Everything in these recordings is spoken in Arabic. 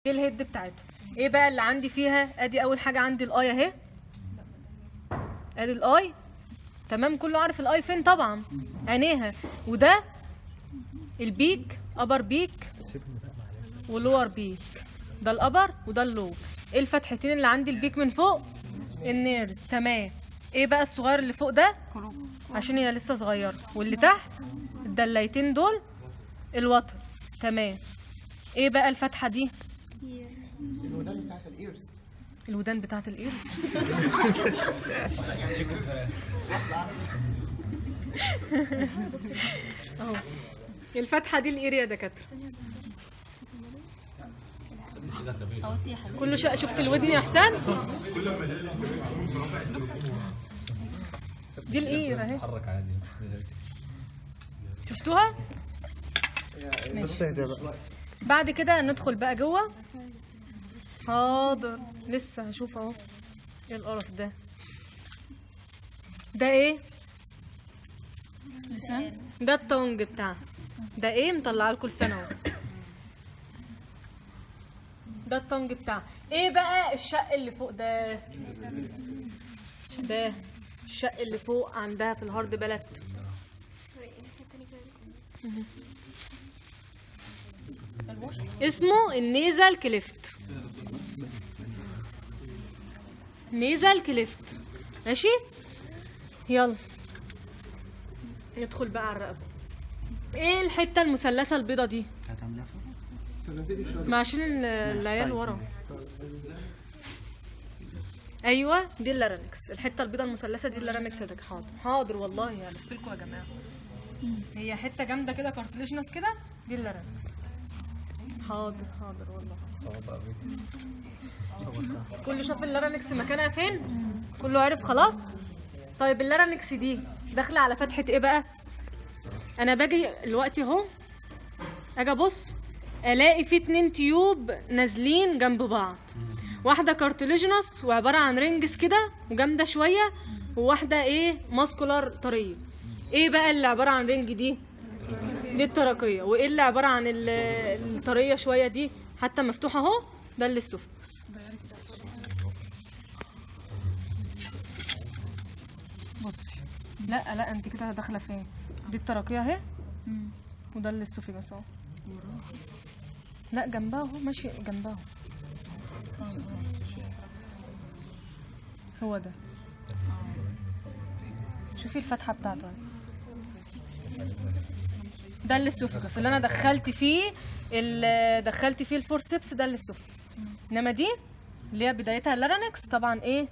دي الهيد بتاعتها. ايه بقى اللي عندي فيها؟ ادي اول حاجه عندي الاي اهي، ادي الاي. تمام، كله عارف الاي فين طبعا، عينيها. وده البيك، ابر بيك ولور بيك، ده الابر وده اللور. ايه الفتحتين اللي عندي؟ البيك من فوق النيرز. تمام. ايه بقى الصغير اللي فوق ده؟ عشان هي لسه صغيره. واللي تحت الدلايتين دول الوتر. تمام. ايه بقى الفتحه دي؟ الودان بتاعت الايرز. الودان بتاعت الايرز. اهو الفتحه دي الاير يا دكاتره. كله شفت الودن يا حسان؟ دي الاير اهي، شفتوها؟ ماشي. بعد كده ندخل بقى جوه. حاضر، لسه هشوف اهو. ايه القرف ده؟ ده ايه؟ لسان. ده التونج بتاعها. ده ايه؟ مطلعه لكم لسان اهو. ده التونج بتاعها. ايه بقى الشق اللي فوق ده؟ ده الشق اللي فوق عندها في الهارد بلد. اسمه النيزل كليفت. نيزل كليفت. ماشي، يلا ندخل بقى على الرقبه. ايه الحته المثلثه البيضه دي؟ ما عشان العيال ورا. ايوه دي اللارنكس، الحته البيضه المثلثه دي اللارنكس. ده حاضر حاضر والله هلف لكم يا جماعه. هي حته جامده كده كارتليجنس كده، دي اللارنكس. حاضر حاضر والله. كله شاف اللارنكس مكانها فين؟ كله عرف خلاص؟ طيب اللارنكس دي داخله على فتحه ايه بقى؟ انا باجي دلوقتي اهو، اجي ابص الاقي في 2 تيوب نازلين جنب بعض. واحده كارتليجنس وعباره عن رينجز كده وجامده شويه، وواحده ايه؟ ماسكولار طريه. ايه بقى اللي عباره عن رينج دي؟ دي الترقيه. وايه اللي عباره عن الطريه شويه دي حتى مفتوحه اهو؟ ده اللي السوفكس. بصي، لا انت كده داخله فين؟ دي الترقيه اهي، وده اللي السوفكس اهو. لا جنبها اهو، ماشي جنبها اهو. هو ده. شوفي الفتحه بتاعته اهي. ده اللي السوفكس اللي انا دخلت فيه الفورسبس. ده اللي السوفكس. انما دي اللي هي بدايتها اللارنكس طبعا ايه؟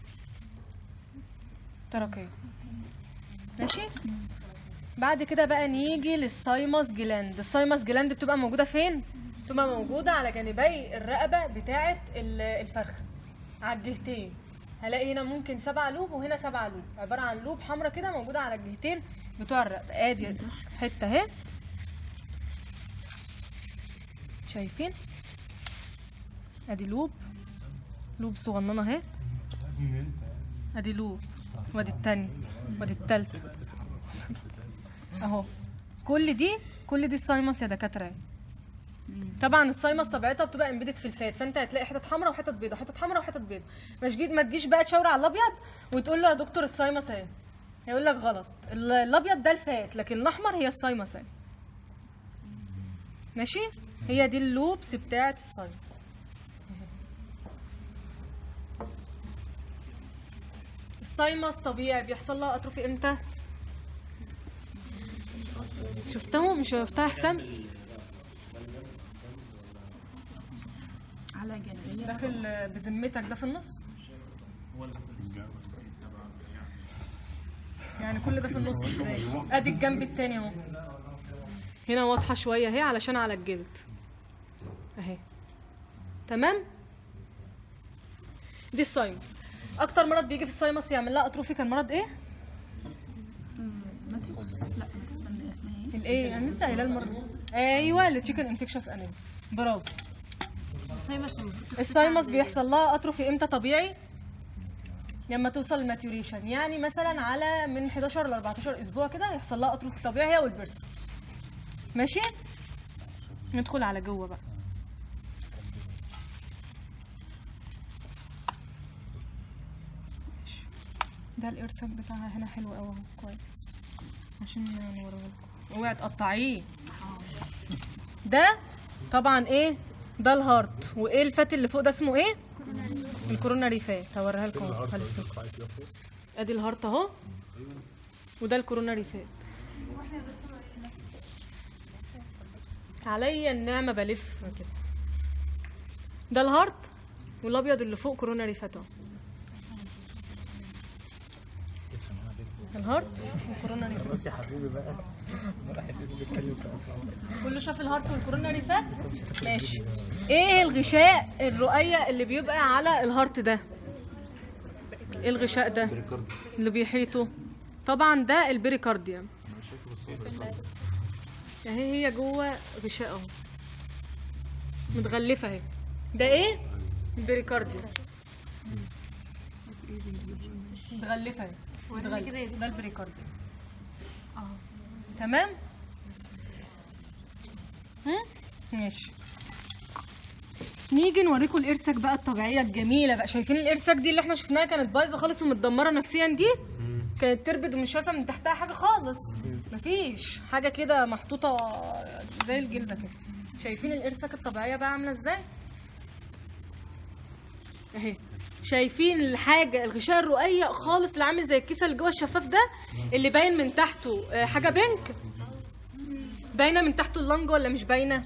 ترقيه. ماشي. بعد كده بقى نيجي للسايمس جلاند. السايمس جلاند بتبقى موجوده فين؟ بتبقى موجوده على جانبي الرقبه بتاعه الفرخه، على الجهتين. هلاقي هنا ممكن 7 لوب وهنا 7 لوب، عباره عن لوب حمراء كده موجوده على الجهتين بتوع الرقبه. ادي حته اهي، شايفين؟ ادي لوب صغننه اهي، ادي لوب، وادي التانية وادي التالتة اهو. كل دي السايمس يا دكاتره. طبعا السايمس طبيعتها بتبقى امبيدد في الفات، فانت هتلاقي حتت حمراء وحتت بيضاء، حتت حمراء وحتت بيضاء. ما تجيش بقى تشاور على الابيض وتقول له يا دكتور السايمس اهي، هيقول لك غلط. الابيض ده الفات، لكن الاحمر هي السايمس اهي. ماشي، هي دي اللوبس بتاعه السايمس. السايمس طبيعي بيحصل لها اتروفي امتى؟ شفتها؟ مش شفتها حسام؟ على جانبية داخل بذمتك ده في النص؟ يعني كل ده في النص ازاي؟ ادي الجنب التاني اهو، هنا واضحه شويه اهي علشان على الجلد اهي. تمام. دي السايمس. اكتر مرض بيجي في السايمس يعمل لها اتروفي كان مرض ايه؟ لا استنى، اسمها ايه؟ الايه؟ انا لسه قايله المره. ايوه، التشيكن انفكشس انيميا. برافو. السايمس بيحصل لها اتروفي امتى طبيعي؟ لما توصل الماتيوريشن، يعني مثلا على من 11 ل 14 اسبوع كده يحصل لها اتروفي طبيعي هي والبرس. ماشي؟ ندخل على جوه بقى. ده الارسال بتاعها هنا حلو قوي اهو كويس عشان نوريه لكم. اوعي تقطعيه. ده طبعا ايه؟ ده الهارت. وايه الفات اللي فوق ده اسمه ايه؟ الكوروناري فات. هوريها لكم اهو. ادي الهارت اهو وده الكوروناري فات. عليا النعمه بلف كده. ده الهارت والابيض اللي فوق كوروناري فات اهو. الهارت والكوروناري فات. يا حبيبي بقى كله شاف الهارت والكوروناري فات؟ ماشي. ايه الغشاء الرؤية اللي بيبقى على الهارت ده؟ ايه الغشاء ده اللي بيحيطه؟ طبعا ده البريكارديوم. اهي هي جوه غشاء اهو متغلفه اهي. ده ايه؟ البريكارديوم متغلفه اهي. ده البريكارديوم. تمام؟ ماشي. نيجي نوريكم الارسك بقى الطبيعيه الجميله بقى. شايفين الارسك دي اللي احنا شفناها كانت بايظه خالص ومتدمره نفسيا؟ دي كانت تربد ومش شايفه من تحتها حاجه خالص. مفيش حاجه كده محطوطه زي الجلده كده. شايفين الارسك الطبيعيه بقى عامله ازاي؟ اهي. شايفين الحاجه الغشاء الرؤيه خالص اللي عامل زي الكيسه اللي جوه الشفاف ده اللي باين من تحته حاجه بينك؟ باينه من تحته اللنج ولا مش باينه؟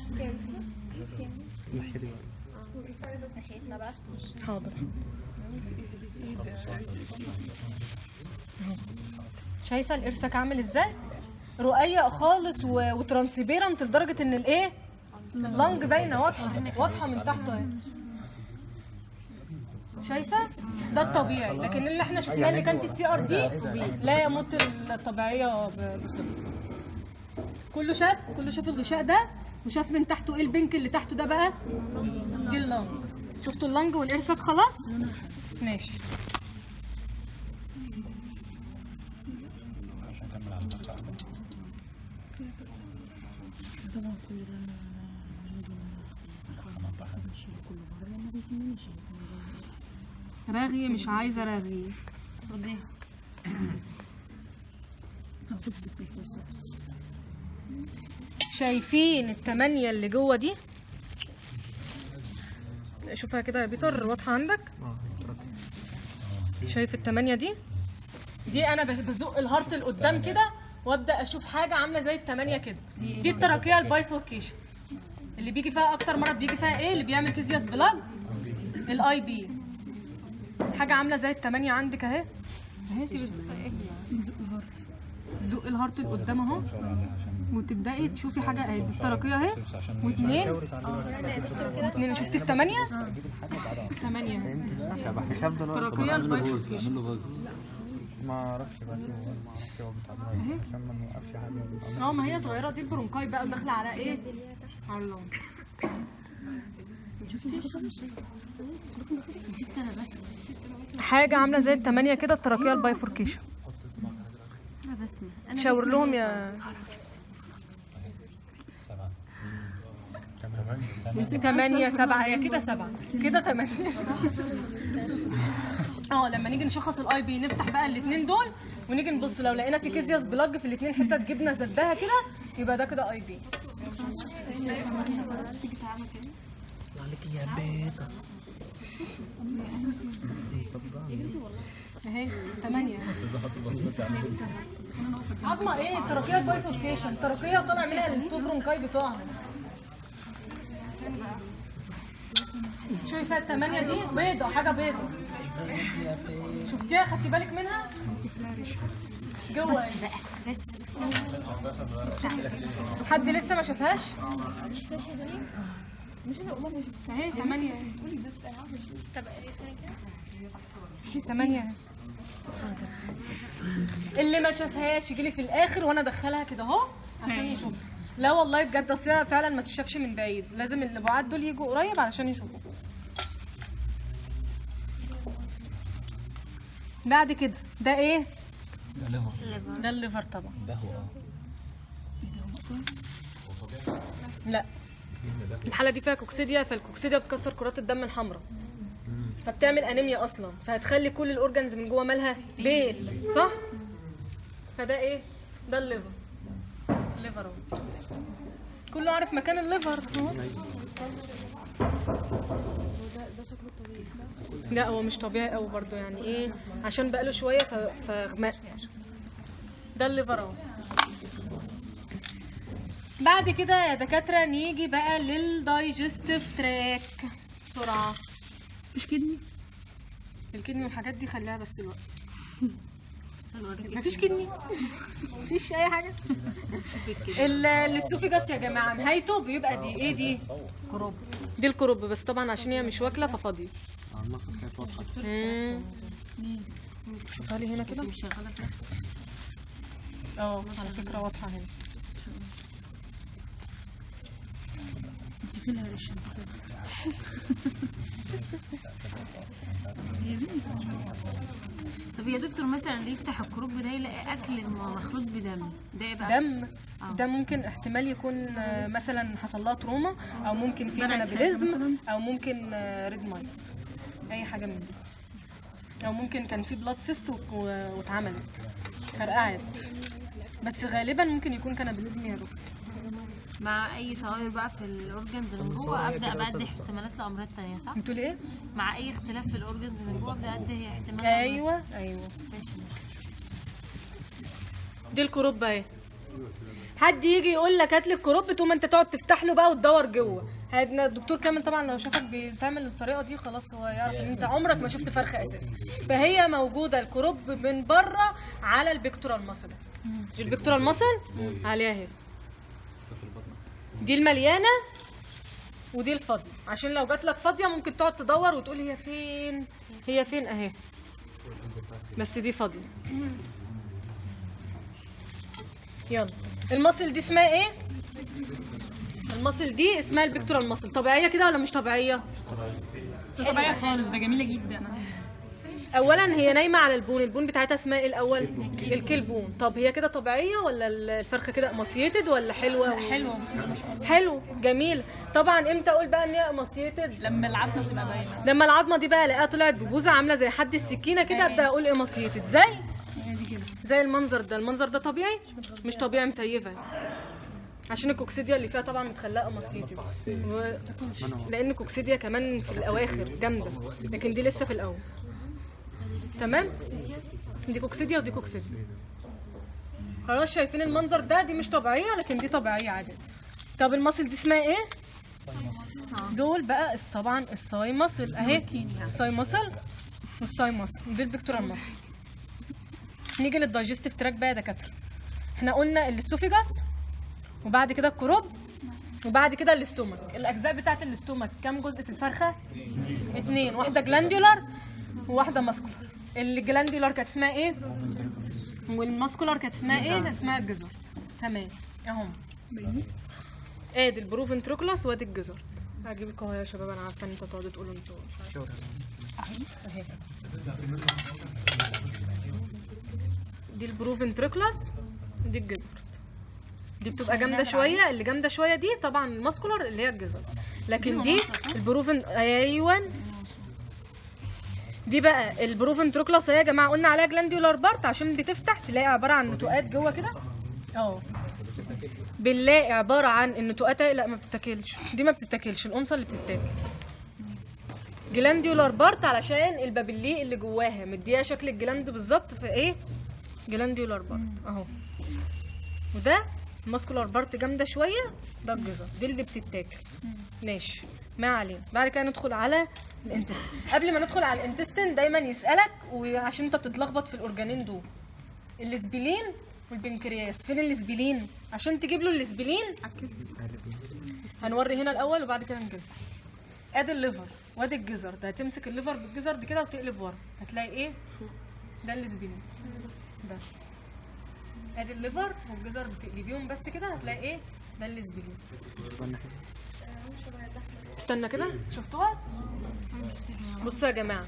حاضر. شايفه الارسك عامل ازاي؟ رؤيه خالص وترانسبيرنت لدرجه ان الايه؟ اللنج باينه واضحه من تحته اهي. شايفه؟ ده الطبيعي. لكن اللي احنا شفناه اللي كان في السي ار دي لا يمت الطبيعيه بصفر. كله شاف الغشاء ده وشاف من تحته ايه البنك اللي تحته ده بقى؟ دي اللنج. شفتوا اللنج والارسك خلاص؟ ماشي. رغي مش عايزه رغي. خدي. شايفين التمانية اللي جوه دي؟ شوفها كده يا بيتر، واضحه عندك؟ شايف التمانية دي؟ دي انا بزق الهارت لقدام كده وابدا اشوف حاجه عامله زي التمانية كده. دي التراكيه البايفوركيشن اللي بيجي فيها اكتر مرض بيجي فيها ايه؟ اللي بيعمل كيزياس بلاج الاي بي. حاجه عامله زي التمانية عندك اهي. اهي انت زق الهارت لقدام اهو وتبداي تشوفي حاجه اهي. دي التراكيه اهي واثنين. شفتي التمانية؟ التمانية التراكيه البايفوركيشن. ما اعرفش بس ما اعرفش هو بتاع عشان ما نوقفش حاجه. ما هي صغيره. دي البرونكاي بقى داخله على ايه؟ على اللون. حاجه عامله زي التمانية كده التراكيه البايفوركيشن. شاور لهم يا 8 7. هي كده 7 كده 8. لما نيجي نشخص الاي بي نفتح بقى الاثنين دول ونيجي نبص لو لقينا في كيزياس بلاج في الاثنين حته جبنه زدها كده يبقى ده كده اي بي. عليك يا بيتا. اهي 8. عظمه ايه؟ التراكيه البايفوركيشن. التراكيه طالع منها التو برونكاي بتوعها. شوفي التمانية دي بيضة، حاجة بيضة. شفتيها؟ خدتي بالك منها؟ جوه بس حد لسه ما شافهاش؟ اهي 8. طب 8 اللي ما شافهاش يجي لي في الاخر وانا ادخلها كده اهو عشان يشوفها. لا والله بجد اصل فعلا ما تشافش من بعيد. لازم اللي بعاد دول يجوا قريب علشان يشوفوا. بعد كده ده ايه؟ ده ليفر. ده الليفر طبعا. ده هو لا الحاله دي فيها كوكسيديا، فالكوكسيديا بتكسر كرات الدم الحمراء. فبتعمل انيميا اصلا، فهتخلي كل الاورجنز من جوه مالها بيل، صح؟ فده ايه؟ ده الليفر. الليفر اهو، كله عارف مكان الليفر اهو. ده شكله طبيعي. لا هو مش طبيعي قوي برضو، يعني ايه، عشان بقاله شويه فغمق. ده الليفر اهو. بعد كده يا دكاتره نيجي بقى للدايجستيف تراك بسرعه. مش كدني؟ الكدني والحاجات دي خليها بس دلوقتي. مفيش كدني، مفيش اي حاجه. الاسوفيجاس يا جماعه نهايته بيبقى دي ايه؟ دي كروب. دي الكروب، بس طبعا عشان هي مش واكله ففاضيه. شوفها لي هنا كده. مش شغاله كده. على فكره واضحه هنا. انت فين يا ريش؟ طب يا دكتور مثلا اللي يفتح الكروب ده يلاقي اكل مخلوط بدم، ده ايه بقى؟ دم. ده ممكن احتمال يكون مثلا حصل لها تروما، او ممكن في كانابيليزم، او ممكن ريد مايت، اي حاجه من دي، او ممكن كان في بلاد سيست واتعملت فرقعت، بس غالبا ممكن يكون كانابيليزم يا بس. مع اي تغير بقى في الاورجنز من جوه ابدا بدي احتمالات لامراض تانية، صح؟ بتقول ايه؟ مع اي اختلاف في الاورجنز من جوه ابدا ادي احتمالات. ايوه ماشي. دي الكروب اهي. حد يجي يقول لك هات لي الكروب، تقوم انت تقعد تفتح له بقى وتدور جوه. الدكتور كامل طبعا لو شافك بتعمل الطريقه دي خلاص هو يعرف ان انت عمرك ما شفت فرخه اساسا. فهي موجوده الكروب من بره على البيكتورال ماسل. البيكتورال ماسل عليها اهي. دي المليانه ودي الفاضيه، عشان لو جات لك فاضيه ممكن تقعد تدور وتقول هي فين هي فين اهي، بس دي فاضيه. يلا المصل دي اسمها ايه؟ المصل دي اسمها البيكتورال مصل. طبيعيه كده ولا مش طبيعيه؟ طبيعيه خالص، ده جميله جدا. اولا هي نايمه على البون، البون بتاعتها اسمها ايه الاول؟ الكلبون. طب هي كده طبيعيه ولا الفرخه كده اماسيتد ولا حلوه؟ حلوه بسم الله ما شاء الله. حلو جميل. طبعا امتى اقول بقى ان هي اماسيتد؟ لما العظمه تبقى باينه. لما العظمه دي بقى الاقيها طلعت ببوزه عامله زي حد السكينه كده، ابدا اقول اماسيتد. زي المنظر ده. المنظر ده طبيعي؟ مش طبيعي، مسيفه، عشان الكوكسيديا اللي فيها طبعا متخلقه مصيتي، لان الكوكسيديا كمان في الاواخر جامده، لكن دي لسه في الاول. تمام؟ دي كوكسيديا ودي كوكسيديا. خلاص شايفين المنظر ده؟ دي مش طبيعيه لكن دي طبيعيه عادي. طب المصل دي اسمها ايه؟ دول بقى طبعا الساي مصل اهي، الساي مصل والساي مصل، دي البيكتورال مصل. نيجي للدايجستيف تراك بقى يا دكاتره. احنا قلنا الاسوفيجاس، وبعد كده الكروب، وبعد كده الاستومك. الاجزاء بتاعت الاستومك كام جزء في الفرخه؟ 2، واحده جلاندولار وواحده ماسكولار. الجلاندولار كانت اسمها ايه؟ والماسكولار كانت اسمها ايه؟ اسمها الجزر. تمام اهم. ادي البروفنتروكلاس وادي الجزر. هجيب لكم يا شباب، انا عارفه ان انتوا تقعدوا تقولوا انتوا مش عارفه. دي البروفنتروكلاس ودي الجزر. دي بتبقى جامده شويه، اللي جامده شويه دي طبعا الماسكولار اللي هي الجزر، لكن دي البروفن. ايوه دي بقى البروفنتروكلاس يا جماعه. قلنا عليها جلاندولار بارت عشان بتفتح تلاقي عباره عن نتوءات جوه كده. بنلاقي عباره عن النتوءات. لا ما بتتاكلش دي، ما بتتاكلش، الانثى اللي بتتاكل. جلاندولار بارت علشان البابليه اللي جواها مديها شكل الجلاند بالظبط. في ايه؟ جلاندولار بارت اهو. وده الماسكولار بارت جامده شويه، ده الجزر، دي اللي بتتاكل. ماشي ما علينا. بعد كده ندخل على الانتستين. قبل ما ندخل على الانتستين دايما يسالك، وعشان انت بتتلخبط في الاورجانين دول، الاسبلين والبنكرياس. فين الاسبلين؟ عشان تجيب له الاسبلين هنوري هنا الاول وبعد كده نجيب. ادي الليفر وادي الجزر. ده هتمسك الليفر بالجزر دي كده وتقلب ورا، هتلاقي ايه؟ ده الاسبلين ده. ادي الليفر والجزر بتقلبيهم بس كده هتلاقي ايه؟ ده الاسبلين. استنى كده، شفتوها؟ بصوا يا جماعه،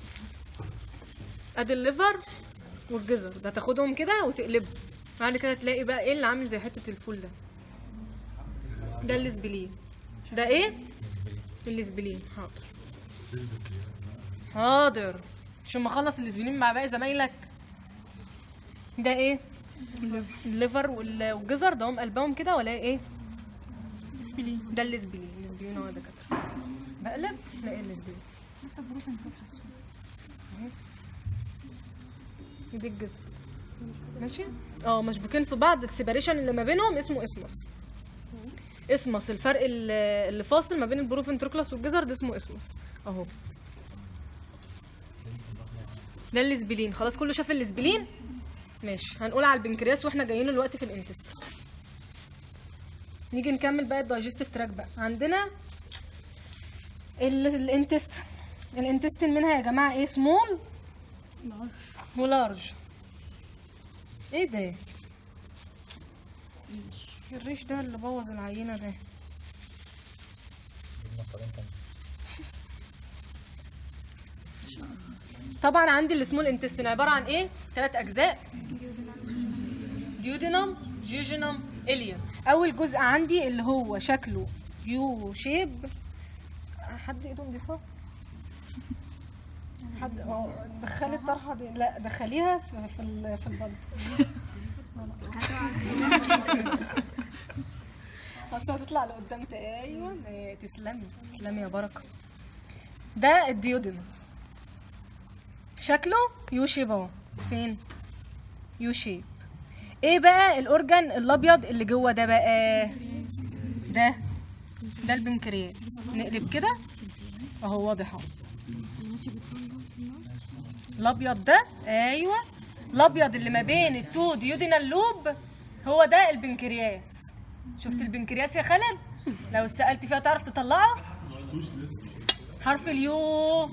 ادي الليفر والجزر ده تاخدهم كده وتقلبهم، بعد كده تلاقي بقى ايه اللي عامل زي حته الفول ده. ده الاسبلين. ده ايه؟ الاسبلين. حاضر. حاضر عشان ما اخلص الاسبلين مع باقي زمايلك. ده ايه؟ الليفر والجزر ده هم قلبهم كده ولا ايه؟ اسبلين. ده الاسبلين. الاسبلين هو ده كده. بقلب لاقي الاسبلين. دي الجزر ماشي. مشبوكين في بعض، السيباريشن اللي ما بينهم اسمه اسمس. اسمس الفرق اللي فاصل ما بين البروفنتريكولاس والجزر ده اسمه اسمس اهو. ده الاسبلين. خلاص كله شاف الاسبلين؟ ماشي. هنقول على البنكرياس واحنا جايين دلوقتي في الانتست. نيجي نكمل بقى الدايجستيف تراك بقى. عندنا الانتست. الانتستين منها يا جماعه ايه؟ سمول ولارج. ايه ده؟ الريش ده اللي بوظ العينه ده. طبعا عندي السمول انتستين عباره عن ايه؟ 3 اجزاء: ديودينم، جيجينم، إليوم. اول جزء عندي اللي هو شكله يو شيب. حد ايده نضيفه؟ حد دخلي الطرحه دي. لا دخليها في البلط. اصل هتطلع لقدام. ايوه تسلمي تسلمي يا بركه. ده الديودينم شكله يو شيب اهو. فين؟ يو شيب. ايه بقى الاورجان الابيض اللي جوه ده بقى؟ ده البنكرياس. نقلب كده اهو واضح اهو. الابيض ده ايوه الابيض اللي ما بين التو ديودينال لوب هو ده البنكرياس. شفت البنكرياس يا خالد؟ لو سألت فيها تعرف تطلعه؟ حرف اليو.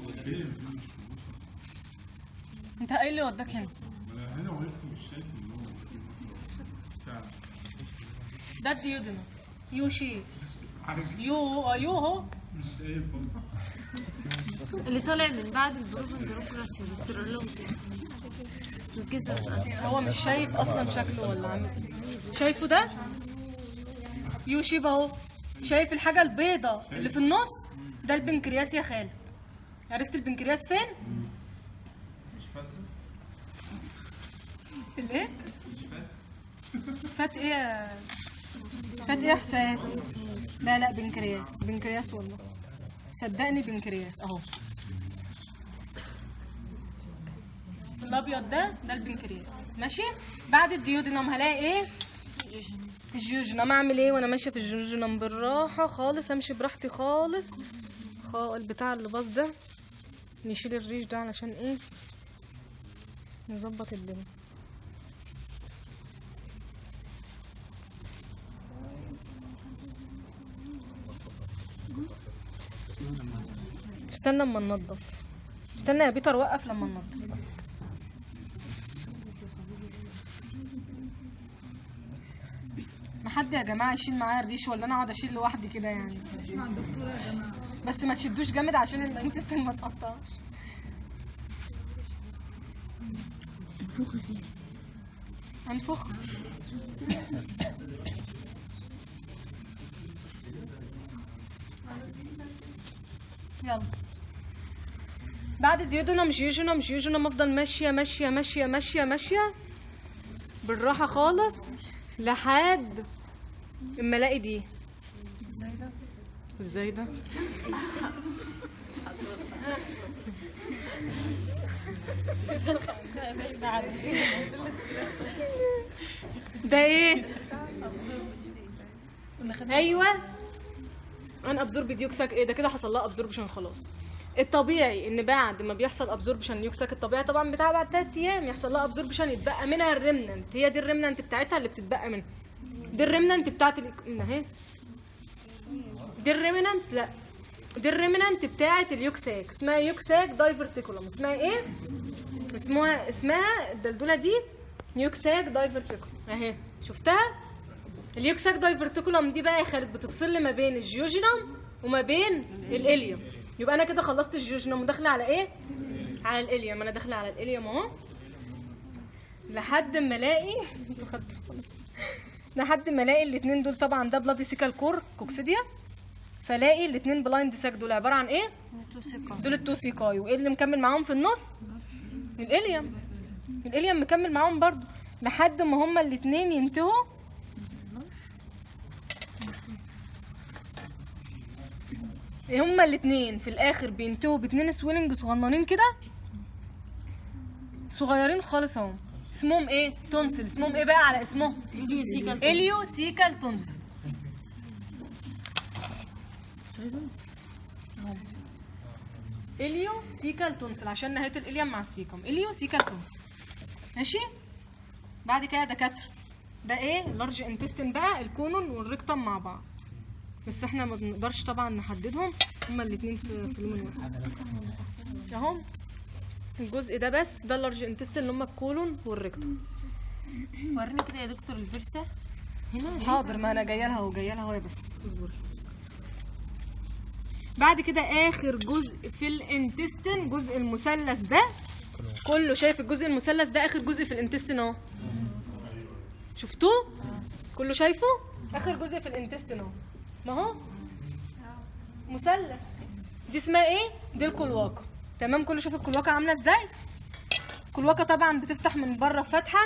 انت ايه اللي وداك هنا؟ ده الديودينال يو شيب. يو اهو اللي طالع من بعد البروفنتريكولاس والجزر. هو مش شايف اصلا شكله ولا عامل ايه؟ شايفه ده؟ يو شيب اهو. شايف الحاجه البيضه اللي في النص؟ ده البنكرياس يا خالد. عرفت البنكرياس فين؟ الايه؟ فات ايه؟ فات ايه يا حسام؟ لا بنكرياس. بنكرياس والله صدقني بنكرياس اهو. الابيض ده البنكرياس ماشي. بعد الديودينم هلاقي ايه؟ الجيوجينم. اعمل ايه وانا ماشيه في الجيوجينم؟ بالراحه خالص، امشي براحتي خالص. البتاع اللي باظ ده نشيل الريش ده علشان ايه؟ نظبط الدنيا. استنى اما ننضف. استنى يا بيتر وقف لما ننضف. ما حد يا جماعه يشيل معايا الريش ولا انا اقعد اشيل لوحدي كده يعني؟ بس ما تشدوش جامد عشان الانتستين ما تقطعش. هنفخ. يلا. بعد الديودينم جيوجينم افضل ماشيه ماشيه ماشيه ماشيه ماشيه بالراحه خالص لحد اما الاقي دي. ازاي ده؟ ده ايه؟ ايوه انا ابزورب ديوكساك. ايه ده كده؟ حصل لها ابزوربشن خلاص. الطبيعي ان بعد ما بيحصل ابزوربشن يوكساك الطبيعي طبعا بتاع بعد 3 ايام يحصل لها ابزوربشن يتبقى منها الريمننت. هي دي الريمننت بتاعتها اللي بتتبقى منها. دي الريمننت بتاعت اهي. دي الريمننت. لا دي الريمننت بتاعت اليوكساك. اسمها يوكساك دايفرتيكولم. اسمها ايه؟ اسمها الدلدوله دي يوكساك دايفرتيكولم اهي. شفتها؟ اليوكساك دايفرتيكولم دي بقى يا خالد بتفصل لي ما بين الجيوجينم وما بين الاليوم. يبقى انا كده خلصت الجيوجينم وداخله على ايه؟ على الاليوم. انا داخله على الاليوم اهو لحد ما الاقي لحد ما الاقي الاثنين دول. طبعا ده بلادي سيكال كور كوكسيديا فلاقي الاتنين بلايند ساك دول عباره عن ايه؟ دول التوسيكاي. وايه اللي مكمل معاهم في النص؟ الاليم. الاليم مكمل معاهم برضو لحد ما هما الاتنين ينتهوا هما الاتنين في الاخر بينتهوا باتنين سويلنج صغننين كده، صغيرين خالص اهو. اسمهم ايه؟ تونسل. اسمهم ايه بقى على اسمهم؟ اليوسيكال تونسل. اليوسيكال تونسل عشان نهايه الاليم مع السيكم. اليوسيكال تونسل. ماشي. بعد كده يا دكاتره ده ايه؟ اللارج انتستين بقى، الكولون والريكتم مع بعض، بس احنا ما بنقدرش طبعا نحددهم، هما الاثنين في اليوم الواحد اهو. الجزء ده بس ده اللارج انتستين اللي هما الكولون والريكتم. وريني كده يا دكتور الفرسه هنا. حاضر، ما انا جايه لها وجايه لها اهو، بس اصبري. بعد كده اخر جزء في الانتستين جزء المثلث ده كله. شايف الجزء المثلث ده اخر جزء في الانتستين اهو، شفتوه كله؟ شايفه اخر جزء في الانتستين اهو، ما هو مثلث. دي اسمها ايه؟ دي الكلواقه. تمام. كله شوف الكلواقه عامله ازاي. الكلواقه طبعا بتفتح من بره فتحه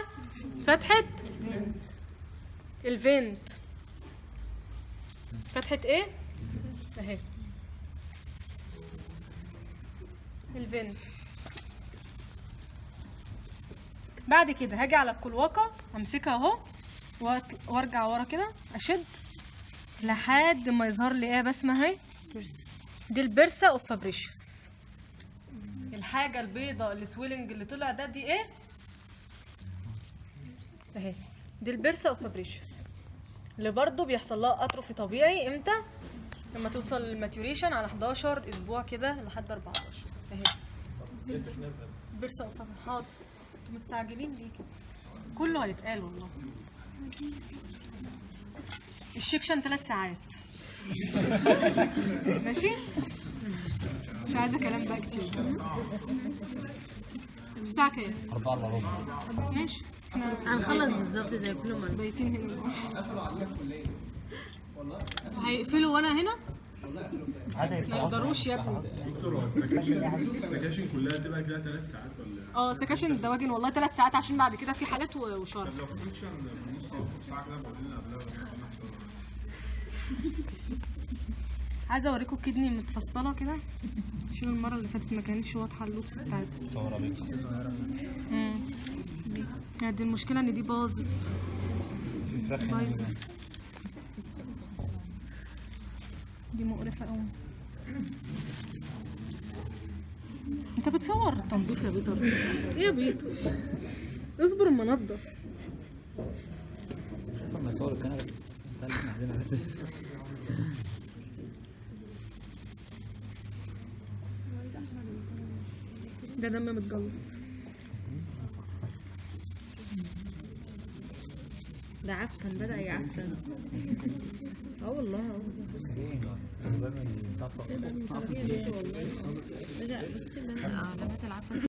الفنت. فتحه ايه اهي الفنت. بعد كده هاجي على الكلواقه امسكها اهو وارجع ورا كده اشد لحد ما يظهر لي ايه بسمه اهي. دي البرسا اوف فابريشيوس. الحاجه البيضاء السويلنج اللي طلع ده دي ايه اهي؟ دي البرسا اوف فابريشيوس اللي برضو بيحصل لها اتروفي طبيعي امتى؟ لما توصل للماتيوريشن على 11 اسبوع كده لحد 14 اهي. برسا اوف فابريشيوس. حاضر، انتوا مستعجلين ليه كده؟ كله هيتقال والله. الشكشن 3 ساعات. ماشي؟ مش عايزه كلام بقى كتير. الساعة كام؟ 4:15. ماشي. هنخلص بالظبط زي كل مره. بايتين هنا. هيقفلوا وانا هنا؟ ما يقدروش يا ابني. دكتور هو السكاشن كلها تبقى كده 3 ساعات ولا؟ سكاشن الدواجن والله 3 ساعات عشان بعد كده في حالات وشرح. لو في سكشن نص ساعه كده بقول لنا قبلها. عايزه اوريكم الكدني متفصله كده عشان المره اللي فاتت ما كانتش واضحه اللوبس بتاعتها. صورة بيك. يعني دي المشكله ان دي باظت. بايظه. دي مقرفه قوي. انت بتصور التنظيف يا بيتر؟ ايه يا بيتر؟ اصبر اما انضف. لما صور الكنبه ده دم متجلط. ده عفن، بدأ يعفن. والله لازم يطفق. بدأ بصي علامات العفن.